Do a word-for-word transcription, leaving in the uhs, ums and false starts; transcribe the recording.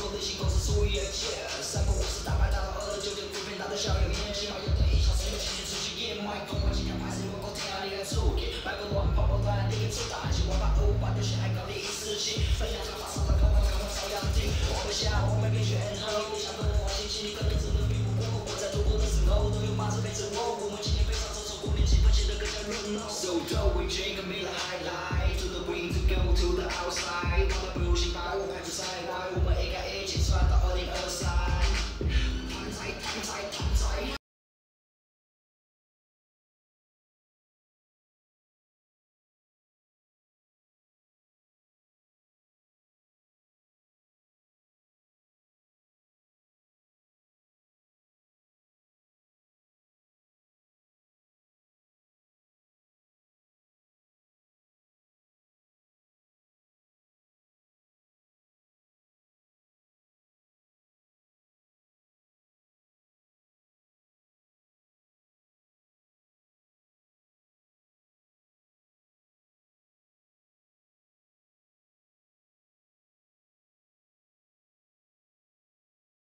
后内心都是出于而见。三不五时打牌打到二十九点，普遍打的小有烟，起码有的一小时有继续出去夜麦，公关今天拍摄我够听啊，你还出去，买个乱泡泡团，你给出大戏，我把欧巴丢下来搞第一事情，分享想法上的看法，看法照样听。我们下，我们必须 end 后，你想跟我心情，你可能真的比不过我，在度过的时候都有马子陪着我，我们今天非常走出过年气氛，显得更加热闹。So do we drink a middle highlight to the green to go to the outside， 他们不行把我排除在外，我们 A K A 一起穿到二零二三。贪财贪财贪。